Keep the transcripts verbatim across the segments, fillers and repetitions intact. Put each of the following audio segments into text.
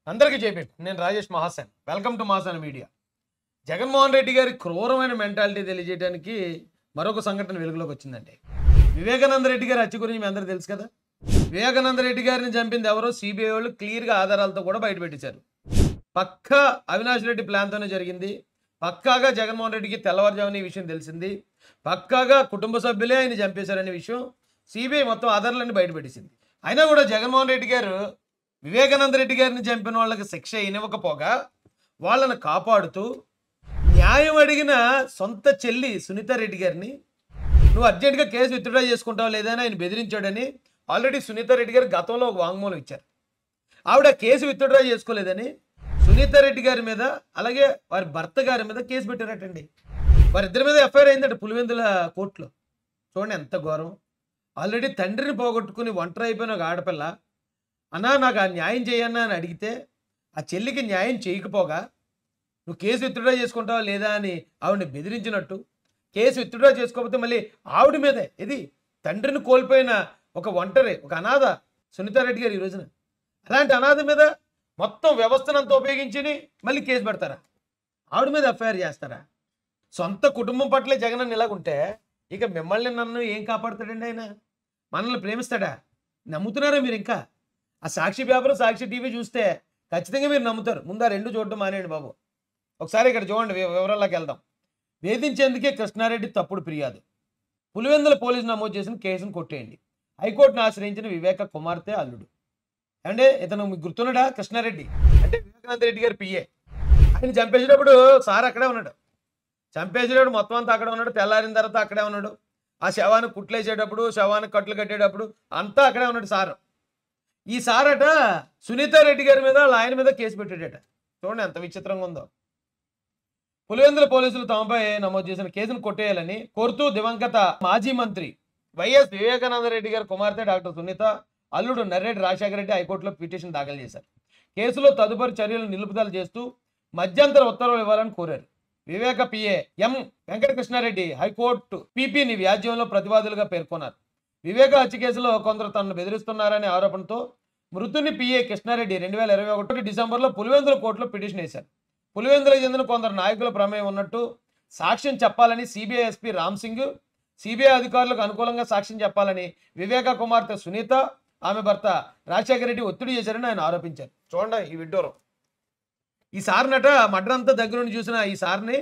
అందరికీ జైపీ నేను Rajesh Mahasen welcome to Mahasen media. Jaganmohan Reddy గారి క్రూరమైన మెంటాలిటీ తెలియజేయడానికి మరొక సంఘటన వెలుగులోకి వచ్చిందండి. వివేకానంద రెడ్డి గారి హత్య గురించి మీ అందరూ తెలుసు కదా. వివేకానంద రెడ్డి గారిని చంపింది ఎవరో సిబిఐ వాళ్ళు క్లియర్గా ఆధారాలతో కూడా బయటపెట్టించారు. పక్కా అవినాష్ రెడ్డి ప్లాన్తోనే జరిగింది. పక్కాగా జగన్మోహన్ రెడ్డికి తెల్లవారుజామున ఈ విషయం తెలిసింది. పక్కాగా కుటుంబ సభ్యులే ఆయన చంపేశారనే విషయం సిబిఐ మొత్తం ఆధారాలన్నీ బయటపెట్టేసింది. అయినా కూడా జగన్మోహన్ రెడ్డి గారు వివేకానంద రెడ్డి గారిని చంపిన వాళ్ళకి శిక్ష ఇవ్వకపోగా వాళ్ళని కాపాడుతూ న్యాయం అడిగిన సొంత చెల్లి సునీత రెడ్డి గారిని నువ్వు అర్జెంటుగా కేసు విత్డ్రా చేసుకుంటావు లేదని ఆయన బెదిరించాడని ఆల్రెడీ సునీత రెడ్డి గారు గతంలో ఒక వాంగ్మూలం ఇచ్చారు. ఆవిడ కేసు విత్డ్రా చేసుకోలేదని సునీత రెడ్డి గారి మీద అలాగే వారి భర్త గారి మీద కేసు పెట్టారటండి. వారిద్దరి మీద ఎఫ్ఐఆర్ అయిందట పులివెందుల కోర్టులో. చూడండి ఎంత ఘోరం. ఆల్రెడీ తండ్రిని పోగొట్టుకుని ఒంటరి అయిపోయిన ఒక ఆడపిల్ల అన్నా నాకు ఆ న్యాయం చేయన్నా అని అడిగితే ఆ చెల్లికి న్యాయం చేయకపోగా నువ్వు కేసు విత్డ్రా చేసుకుంటావా లేదా అని ఆవిడని బెదిరించినట్టు, కేసు విత్డ్రా చేసుకోకపోతే మళ్ళీ ఆవిడ మీదే ఇది తండ్రిని కోల్పోయిన ఒక ఒంటరి ఒక అనాథ సునీతారెడ్డి గారు ఈ రోజున అలాంటి అనాథ మీద మొత్తం వ్యవస్థనంతా ఉపయోగించి మళ్ళీ కేసు పెడతారా? ఆవిడ మీద ఎఫ్ఐఆర్ చేస్తారా? సొంత కుటుంబం పట్లే జగన్ అని ఇలాగుంటే ఇక మిమ్మల్ని నన్ను ఏం కాపాడుతాడండి ఆయన? మనల్ని ప్రేమిస్తాడా? నమ్ముతున్నారా మీరు? ఇంకా ఆ సాక్షి పేపర్ సాక్షి టీవీ చూస్తే ఖచ్చితంగా మీరు నమ్ముతారు. ముందు ఆ రెండు చూడడం మానేయండి బాబు. ఒకసారి ఇక్కడ చూడండి, వివరాల్లోకి వెళ్దాం. వేధించేందుకే కృష్ణారెడ్డి తప్పుడు ఫిర్యాదు, పులివెందుల పోలీసు నమోదు చేసిన కేసును కొట్టేయండి, హైకోర్టును ఆశ్రయించిన వివేక కుమార్తె అల్లుడు. అంటే ఇతను మీకు గుర్తున్నాడా? కృష్ణారెడ్డి అంటే వివేకానంద రెడ్డి గారి పిఏ. ఆయన చంపేసేటప్పుడు సార్ అక్కడే ఉన్నాడు. చంపేసేటప్పుడు మొత్తం అంతా అక్కడే ఉన్నాడు. తెల్లారిన తర్వాత అక్కడే ఉన్నాడు. ఆ శవాన్ని కుట్లేసేటప్పుడు శవానికి కట్లు కట్టేటప్పుడు అంతా అక్కడే ఉన్నాడు సార్. ఈ సారట సునీత రెడ్డి గారి మీద ఆయన మీద కేసు పెట్టాడట. చూడండి ఎంత విచిత్రంగా ఉందో. పులివెందుల పోలీసులు తమపై నమోదు చేసిన కేసును కొట్టేయాలని కోరుతూ దివంగత మాజీ మంత్రి వైఎస్ వివేకానంద రెడ్డి గారి కుమార్తె డాక్టర్ సునీత అల్లుడు నర్రెడ్డి రాజశేఖర రెడ్డి హైకోర్టులో పిటిషన్ దాఖలు చేశారు. కేసులో తదుపరి చర్యలు నిలుపుదల చేస్తూ మధ్యంతర ఉత్తర్వులు ఇవ్వాలని కోరారు. Viveka PA M Venkatakrishna Reddy high court పీపీని వ్యాజ్యంలో ప్రతివాదులుగా పేర్కొన్నారు. వివేక హత్య కేసులో కొందరు తనను బెదిరిస్తున్నారనే ఆరోపణతో మృతుని పిఏ కృష్ణారెడ్డి రెండు వేల ఇరవై ఒకటి డిసెంబర్లో పులివెందుల కోర్టులో పిటిషన్ వేశారు. పులివెందులకు చెందిన కొందరు నాయకుల ప్రమేయం ఉన్నట్టు సాక్ష్యం చెప్పాలని CBI SP Ram Singh, CBI అధికారులకు అనుకూలంగా సాక్ష్యం చెప్పాలని వివేక కుమార్తె సునీత, ఆమె భర్త రాజశేఖర రెడ్డి ఒత్తిడి చేశారని ఆయన ఆరోపించారు. చూడండి ఈ విడ్డూరం. ఈ సార్నట మడ్రంతా దగ్గర నుండి చూసిన ఈ సార్ని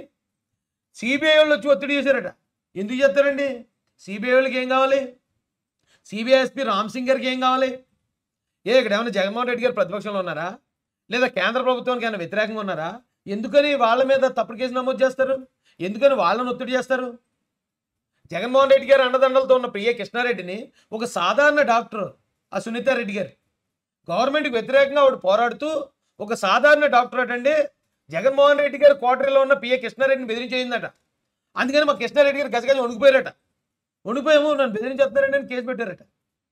సిబిఐ వాళ్ళు వచ్చి ఒత్తిడి చేశారట. ఎందుకు చేస్తారండి? సిబిఐ వాళ్ళకి ఏం కావాలి? సిబిఐ ఎస్పీ రామ్ సింగ్ గారికి ఏం కావాలి? ఏ ఇక్కడ ఏమైనా జగన్మోహన్ రెడ్డి గారు ప్రతిపక్షంలో ఉన్నారా? లేదా కేంద్ర ప్రభుత్వానికి ఏమైనా వ్యతిరేకంగా ఉన్నారా? ఎందుకని వాళ్ళ మీద తప్పుడు కేసు నమోదు చేస్తారు? ఎందుకని వాళ్ళని ఒత్తిడి చేస్తారు? జగన్మోహన్ రెడ్డి గారు అండదండలతో ఉన్న ప్రియ కృష్ణారెడ్డిని ఒక సాధారణ డాక్టర్ ఆ సునీత రెడ్డి గారు గవర్నమెంట్కి వ్యతిరేకంగా ఆవిడ పోరాడుతూ ఒక సాధారణ డాక్టర్ అటండి జగన్మోహన్ రెడ్డి గారు క్వార్టర్లో ఉన్న పిఏ కృష్ణారెడ్డిని బెదిరించేయిందట. అందుకని మా కృష్ణారెడ్డి గారు గజగజ వణికిపోయారట. వణికిపోయాము నన్ను బెదిరించేస్తున్నారండి అని కేసు పెట్టారట.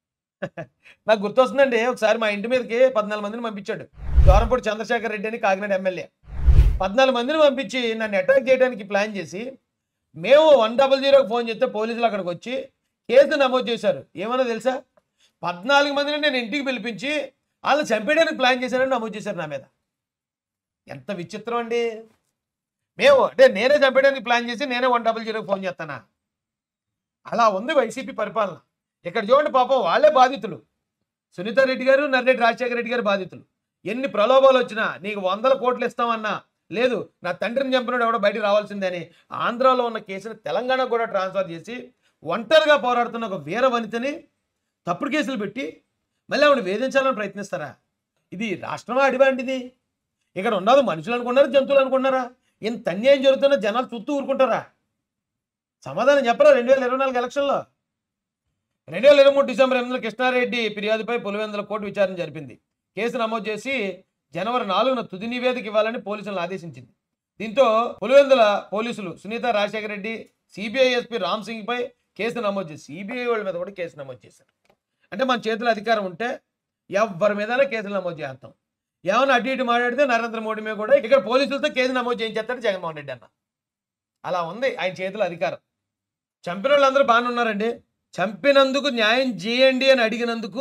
నాకు గుర్తొస్తుందండి, ఒకసారి మా ఇంటి మీదకి పద్నాలుగు మందిని పంపించాడు దూరంపూడి చంద్రశేఖర్ రెడ్డి అని కాకినాడ ఎమ్మెల్యే. పద్నాలుగు మందిని పంపించి నన్ను అటాక్ చేయడానికి ప్లాన్ చేసి మేము వన్ డబల్ జీరోకి ఫోన్ చేస్తే పోలీసులు అక్కడికి వచ్చి కేసు నమోదు చేశారు. ఏమన్నా తెలుసా? పద్నాలుగు మందిని నేను ఇంటికి పిలిపించి వాళ్ళని చంపేయడానికి ప్లాన్ చేశారని నమోదు చేశారు నా మీద. ఎంత విచిత్రం అండి. మేము అంటే నేనే చంపేయడానికి ప్లాన్ చేసి నేనే వన్ డబల్ జీరోకి ఫోన్ చేస్తానా? అలా ఉంది వైసీపీ పరిపాలన. ఇక్కడ చూడండి పాపం వాళ్ళే బాధితులు. సునీత రెడ్డి గారు, నర్రెడ్డి రాజశేఖర రెడ్డి గారు బాధితులు. ఎన్ని ప్రలోభాలు వచ్చినా నీకు వందల కోట్లు ఇస్తామన్నా లేదు, నా తండ్రిని చంపినాడు ఎవడో బయటికి రావాల్సిందే అని ఆంధ్రాలో ఉన్న కేసుని తెలంగాణకు కూడా ట్రాన్స్ఫర్ చేసి ఒంటరిగా పోరాడుతున్న ఒక వీర వనితని తప్పుడు కేసులు పెట్టి మళ్ళీ ఆవిడ వేధించాలని ప్రయత్నిస్తారా? ఇది రాష్ట్రమా అడిబాంటిది? ఇక్కడ ఉన్నది మనుషులు అనుకున్నారా జంతువులు అనుకున్నారా? ఇంత అన్యాయం జరుగుతున్న జనాలు చుట్టూ ఊరుకుంటారా? సమాధానం చెప్పరా? రెండు వేల ఇరవై నాలుగు ఎలక్షన్లో రెండు వేల ఇరవై మూడు డిసెంబర్ ఎనిమిదిలో కృష్ణారెడ్డి ఫిర్యాదుపై పులివెందుల కోర్టు విచారణ జరిపింది. కేసు నమోదు చేసి జనవరి నాలుగున తుది నివేదిక ఇవ్వాలని పోలీసులను ఆదేశించింది. దీంతో పులివెందుల పోలీసులు సునీత, రాజశేఖర రెడ్డి, సిబిఐ ఎస్పీ రామ్ సింగ్ పై కేసు నమోదు చేసి సిబిఐ వాళ్ళ మీద కూడా కేసు నమోదు చేశారు. అంటే మన చేతిలో అధికారం ఉంటే ఎవరి మీద కేసులు నమోదు చేస్తాం. ఏమైనా అటు ఇటు మాట్లాడితే నరేంద్ర మోడీ మీద కూడా ఇక్కడ పోలీసులతో కేసు నమోదు చేయించేస్తాడు జగన్మోహన్ రెడ్డి అన్న. అలా ఉంది ఆయన చేతిలో అధికారం. చంపిన వాళ్ళందరూ బాగానే ఉన్నారండి. చంపినందుకు న్యాయం చేయండి అని అడిగినందుకు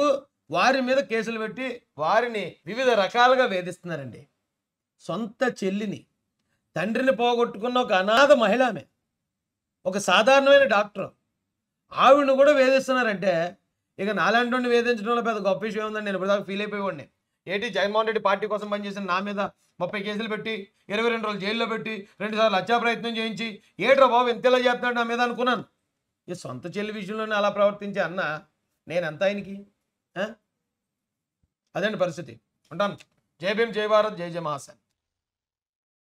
వారి మీద కేసులు పెట్టి వారిని వివిధ రకాలుగా వేధిస్తున్నారండి. సొంత చెల్లిని, తండ్రిని పోగొట్టుకున్న ఒక అనాథ మహిళ ఆమె, ఒక సాధారణమైన డాక్టర్, ఆవిడను కూడా వేధిస్తున్నారంటే ఇక నాలాంటి వేధించడంలో పెద్ద గొప్ప విషయం ఉందని నేను ఇప్పటిదాకా ఫీల్ అయిపోయేవాడిని. ఏంటి జగన్మోహన్ రెడ్డి పార్టీ కోసం పనిచేసిన నా మీద ముప్పై కేసులు పెట్టి ఇరవై రెండు రోజులు జైల్లో పెట్టి రెండు సార్లు హత్యా ప్రయత్నం చేయించి ఏట్రా బాబు ఎంతలా చేస్తున్నాడు నా మీద అనుకున్నాను. ఈ సొంత చెల్లి విషయంలోనే అలా ప్రవర్తించే అన్న నేను ఎంత ఆయనకి? అదండి పరిస్థితి. ఉంటాను. జై భీమ్, జై భారత్, జై జై మహాసేన.